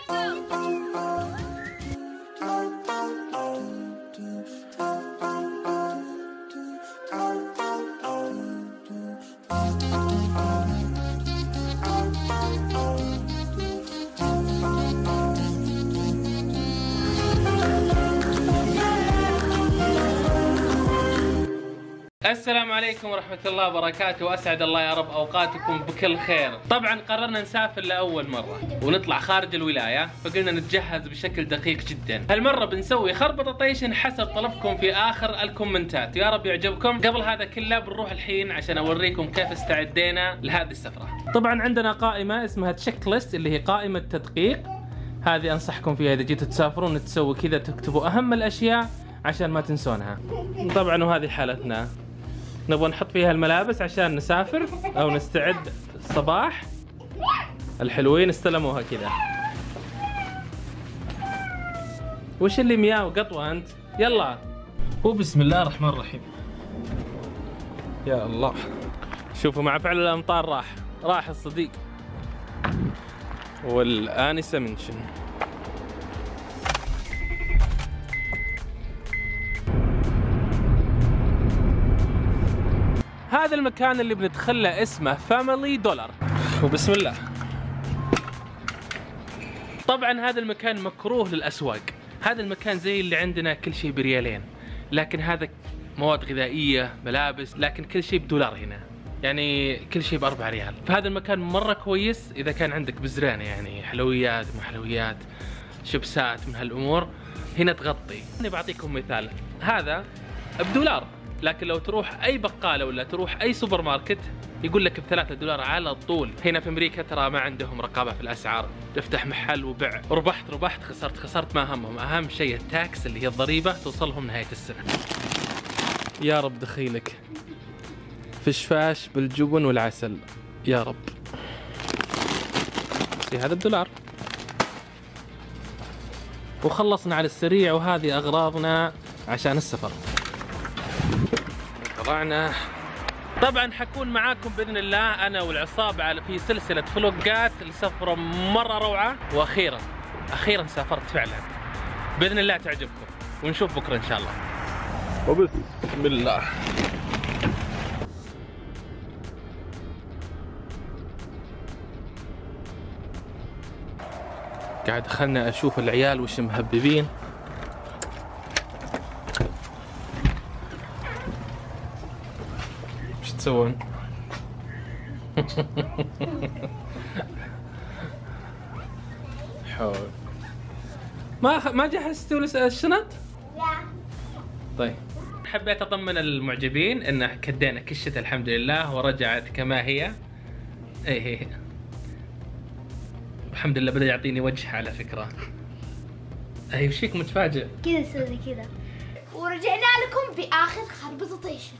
السلام عليكم ورحمة الله وبركاته، وأسعد الله يا رب أوقاتكم بكل خير. طبعا قررنا نسافر لأول مرة ونطلع خارج الولاية، فقلنا نتجهز بشكل دقيق جدا. هالمرة بنسوي خربطة طيشن حسب طلبكم في آخر الكومنتات، يا رب يعجبكم. قبل هذا كله بنروح الحين عشان أوريكم كيف استعدينا لهذه السفرة. طبعا عندنا قائمة اسمها تشيك ليست اللي هي قائمة تدقيق، هذه أنصحكم فيها إذا جيتوا تسافرون تسوي كذا، تكتبوا أهم الأشياء عشان ما تنسونها. طبعا وهذه حالتنا، نبغى نحط فيها الملابس عشان نسافر او نستعد الصباح. الحلوين استلموها كذا. وش اللي مياه وقطوة انت؟ يلا. وبسم الله الرحمن الرحيم. يا الله، شوفوا مع فعل الامطار راح الصديق والآنسة منشن. هذا المكان اللي بندخله اسمه فاميلي دولار، وبسم الله. طبعا هذا المكان مكروه للأسواق، هذا المكان زي اللي عندنا كل شيء بريالين، لكن هذا مواد غذائية، ملابس، لكن كل شيء بدولار هنا، يعني كل شيء ب4 ريال. فهذا المكان مرة كويس إذا كان عندك بزرانة، يعني حلويات، ما حلويات، شيبسات، من هالأمور هنا تغطي. أنا بعطيكم مثال، هذا بدولار، لكن لو تروح اي بقاله ولا تروح اي سوبر ماركت يقول لك ب3 دولار على طول. هنا في امريكا ترى ما عندهم رقابه في الاسعار، تفتح محل وبع، ربحت خسرت ما همهم، اهم شيء التاكس اللي هي الضريبه توصلهم نهايه السنه. يا رب دخيلك فشفاش بالجبن والعسل يا رب. هذا بدولار. وخلصنا على السريع، وهذه اغراضنا عشان السفر. طلعنا. طبعا حكون معاكم باذن الله انا والعصابه في سلسله فلوقات لسفره مره روعه، واخيرا سافرت فعلا، باذن الله تعجبكم، ونشوف بكره ان شاء الله. وبسم الله. قاعد خلنا اشوف العيال وش مهببين. وش تسوون؟ حول. ما جهزتوا الشنط؟ لا. طيب. حبيت اطمن المعجبين ان كدينا كشت الحمد لله ورجعت كما هي. ايه الحمد لله، بدأ يعطيني وجه على فكرة. اي وش فيك متفاجئ؟ كذا سوي كذا. ورجعنا لكم بآخر خربطة طيشن.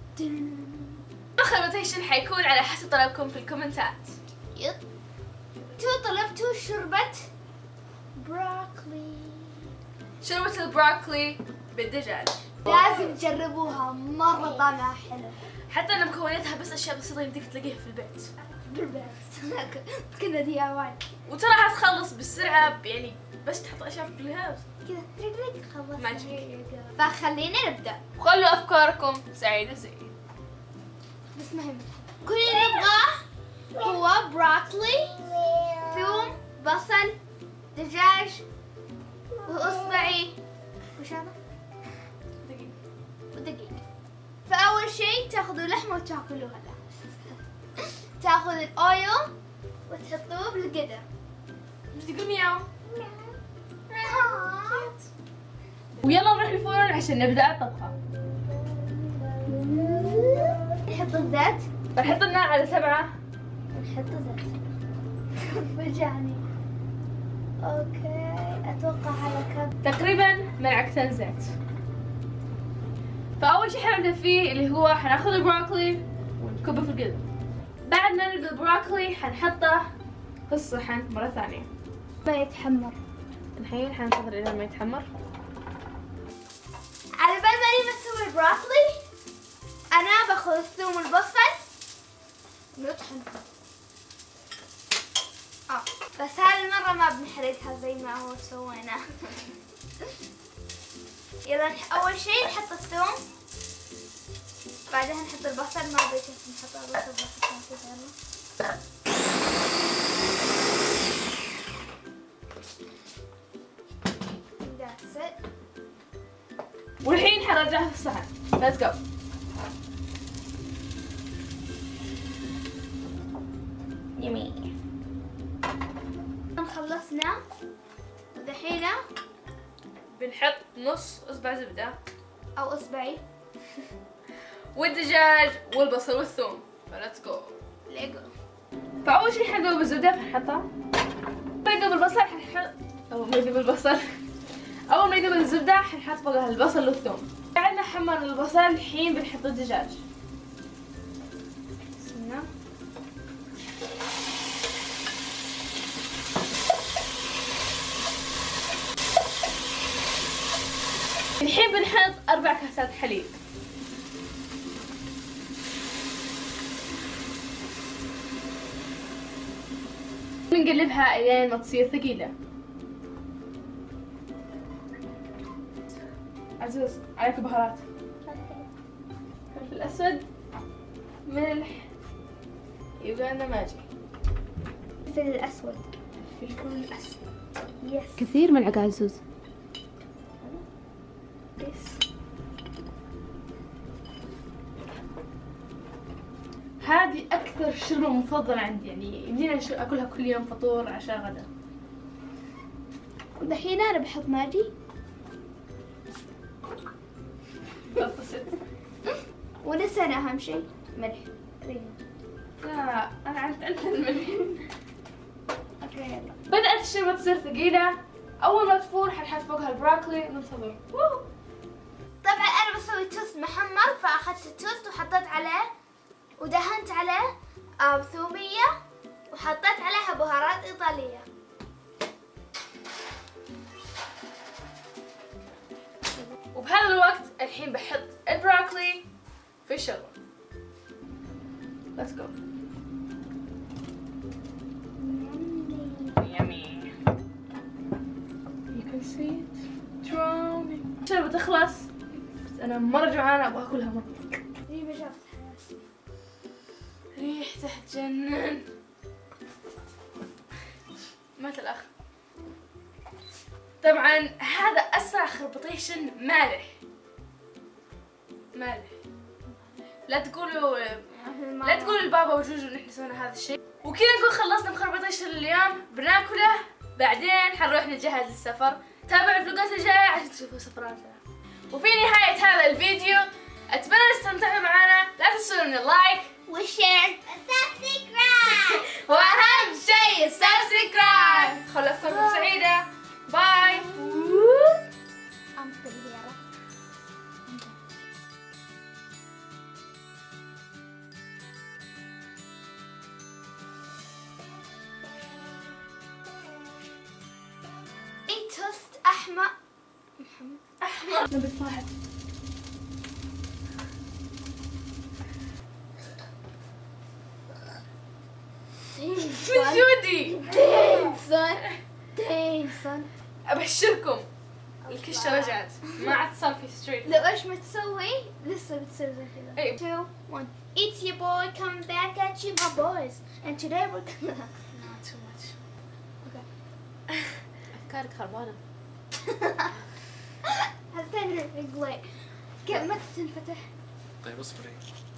خربطة طيشن حيكون على حسب طلبكم في الكومنتات. يب. طلبتوا شوربة بروكلي. شوربة البروكلي بالدجاج. لازم تجربوها، مرة طعمها حلو. حتى ان مكوناتها بس اشياء بسيطة يمديك تلاقيها في البيت. بالبيت. كنا DIY. وترى حتخلص بالسرعة، يعني بس تحط اشياء في كلها كذا تريك خلص. ماجيك. فخلينا نبدأ. وخلوا افكاركم سعيدة زي. بس مهم، كل اللي نبغاه هو بروكلي، ثوم، بصل، دجاج، واصبعي، وش هذا؟ ودقيق. فأول شيء تاخذوا لحمة وتاكلوها. تاخذ الأويل وتحطوه بالقدر. مش تقول مياو؟ ويلا نروح الفرن عشان نبدأ الطبخة. نحط الزيت. بنحط النار على 7. نحط زيت. فجعني. اوكي، اتوقع على كم؟ تقريبا ملعقتين زيت. فأول شيء حنبدأ فيه اللي هو حناخذ البروكلي ونكبه في القدر. بعد ما نلقى البروكلي حنحطه في الصحن مرة ثانية. ما يتحمر. الحين حننتظر إلى ما يتحمر. على بال ما نبغى نسوي البروكلي، أنا باخذ الثوم والبصل ونطحن. بس هذه المرة ما بنحرقها زي ما هو سوينا. يلا أول شيء نحط الثوم، بعدها نحط البصل. ما بدي نحط البصل بس يلا. That's it. والحين حنرجعها في الصحن. Let's go. يمين. خلصنا ودحين بنحط نص اصبع زبدة أو إصبعي والدجاج والبصل والثوم. فلتس جو. ليجو. فأول شي حنذوب الزبدة فنحطها. ما يذوب البصل حنحط أول ما يذوب البصل أول ما يذوب الزبدة حنحط فوقها البصل والثوم. بعدنا حمر البصل الحين بنحط الدجاج. بسم الله. الحين بنحط 4 كاسات حليب. بنقلبها الين ما تصير ثقيلة. عزوز عليك بهارات. فلفل اسود، ملح، يبقى لنا ماجي. الفلفل الأسود. الفلفل الاسود. يس. كثير ملعقة عزوز. هذه أكثر شوربة مفضلة عندي، يعني يمدينا أكلها كل يوم فطور عشاء غدا. ودحين أنا بحط ماجي ونسينا أهم شيء ملح. لا أنا عرفت الملح. أوكي يلا. بدأت الشوربة تصير ثقيلة. أول ما تفور حنحط فوقها البروكلي وننتظر. طبعا أنا بسوي توست محمر، فأخذت التوست وحطيت عليه ودهنت عليه ثومية وحطيت عليها بهارات إيطالية. وبهذا الوقت الحين بحط البروكلي في الشوربة. Let's go. Yummy. You can see it drowning. الشوربة تخلص بس أنا مرة جوعانة أبغى أكلها مرة. ريبة شافت ريحته تجنن. مات الأخ. طبعا هذا أسرع خربطيشن مالح. لا تقولوا لبابا وجوجو ان احنا سوينا هذا الشيء. وكذا نكون خلصنا مخربطيشن اليوم، بناكله بعدين حنروح نجهز للسفر. تابعوا الفلوقات الجاية عشان تشوفوا سفراتنا. وفي نهاية هذا الفيديو اتمنى استمتعوا معنا. لا تنسوا من اللايك والشير والسبسكرايب. واهم شيء السبسكرايب. خلصتكم سعيدة. باي. توست أحمر. نبي واحد. جودي دينسون. ابشركم الكشة رجعت، ما عاد صار في ستريت. لو ايش ما تسوي لسه بتصير زي كذا. اي 2 1 It's your boy coming back at you my boys and today we're gonna not too much. أفكارك خربانة. هالثاني رجلي كيف ما تنفتح. طيب اصبري.